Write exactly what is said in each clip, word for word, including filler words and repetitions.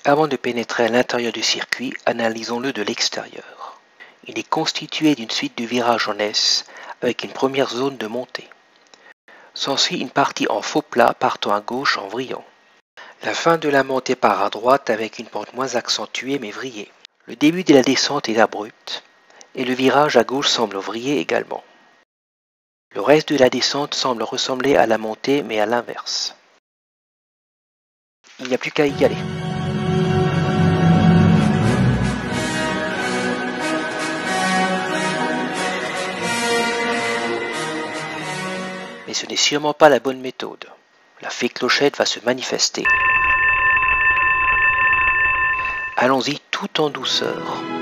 Avant de pénétrer à l'intérieur du circuit, analysons-le de l'extérieur. Il est constitué d'une suite de virages en S avec une première zone de montée. S'ensuit une partie en faux plat partant à gauche en vrillant. La fin de la montée part à droite avec une pente moins accentuée mais vrillée. Le début de la descente est abrupt et le virage à gauche semble vriller également. Le reste de la descente semble ressembler à la montée mais à l'inverse. Il n'y a plus qu'à y aller. Mais ce n'est sûrement pas la bonne méthode. La fée clochette va se manifester. Allons-y tout en douceur.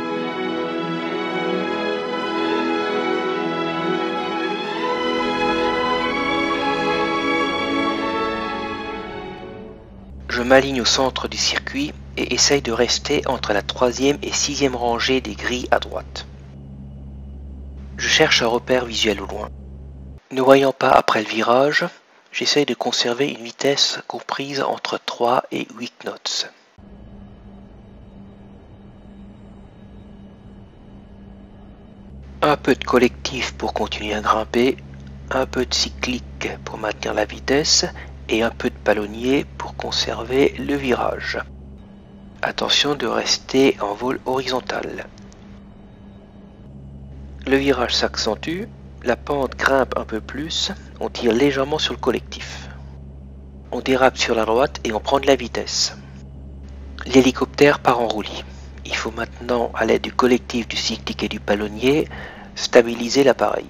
Je m'aligne au centre du circuit et essaye de rester entre la troisième et sixième rangée des grilles à droite. Je cherche un repère visuel au loin. Ne voyant pas après le virage, j'essaye de conserver une vitesse comprise entre trois et huit knots. Un peu de collectif pour continuer à grimper, un peu de cyclique pour maintenir la vitesse et un peu de palonnier pour conserver le virage. Attention de rester en vol horizontal. Le virage s'accentue, la pente grimpe un peu plus, on tire légèrement sur le collectif. On dérape sur la droite et on prend de la vitesse. L'hélicoptère part en roulis. Il faut maintenant, à l'aide du collectif, du cyclique et du palonnier, stabiliser l'appareil.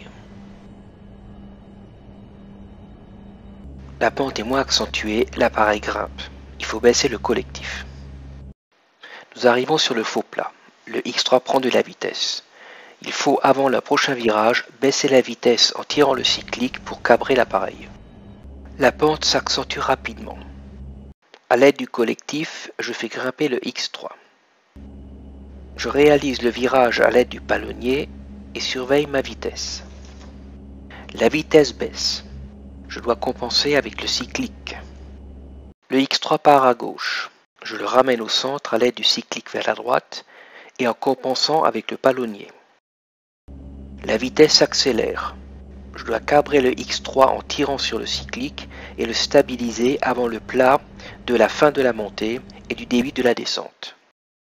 La pente est moins accentuée, l'appareil grimpe. Il faut baisser le collectif. Nous arrivons sur le faux plat. Le X trois prend de la vitesse. Il faut, avant le prochain virage, baisser la vitesse en tirant le cyclique pour cabrer l'appareil. La pente s'accentue rapidement. À l'aide du collectif, je fais grimper le X trois. Je réalise le virage à l'aide du palonnier et surveille ma vitesse. La vitesse baisse. Je dois compenser avec le cyclique. Le X trois part à gauche. Je le ramène au centre à l'aide du cyclique vers la droite et en compensant avec le palonnier. La vitesse s'accélère. Je dois cabrer le X trois en tirant sur le cyclique et le stabiliser avant le plat de la fin de la montée et du début de la descente.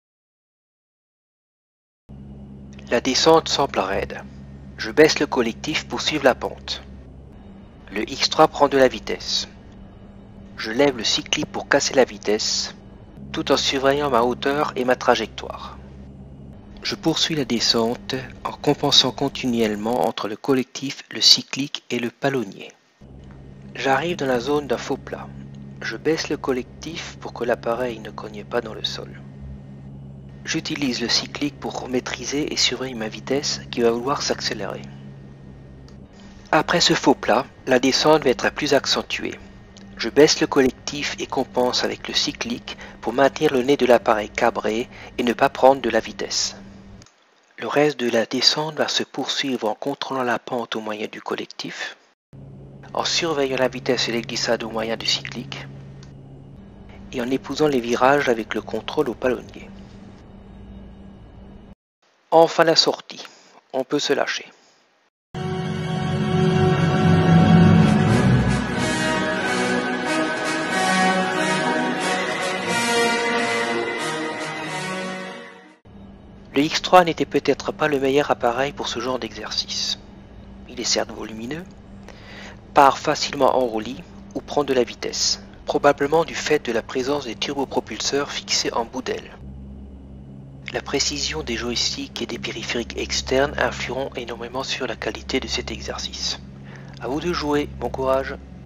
La descente semble raide. Je baisse le collectif pour suivre la pente. Le X trois prend de la vitesse. Je lève le cyclique pour casser la vitesse, tout en surveillant ma hauteur et ma trajectoire. Je poursuis la descente en compensant continuellement entre le collectif, le cyclique et le palonnier. J'arrive dans la zone d'un faux plat. Je baisse le collectif pour que l'appareil ne cogne pas dans le sol. J'utilise le cyclique pour maîtriser et surveiller ma vitesse qui va vouloir s'accélérer. Après ce faux plat, la descente va être plus accentuée. Je baisse le collectif et compense avec le cyclique pour maintenir le nez de l'appareil cabré et ne pas prendre de la vitesse. Le reste de la descente va se poursuivre en contrôlant la pente au moyen du collectif, en surveillant la vitesse et les glissades au moyen du cyclique, et en épousant les virages avec le contrôle au palonnier. Enfin la sortie, on peut se lâcher. Le X trois n'était peut-être pas le meilleur appareil pour ce genre d'exercice. Il est certes volumineux, part facilement en roulis ou prend de la vitesse, probablement du fait de la présence des turbopropulseurs fixés en bout d'aile. La précision des joysticks et des périphériques externes influeront énormément sur la qualité de cet exercice. À vous de jouer, bon courage!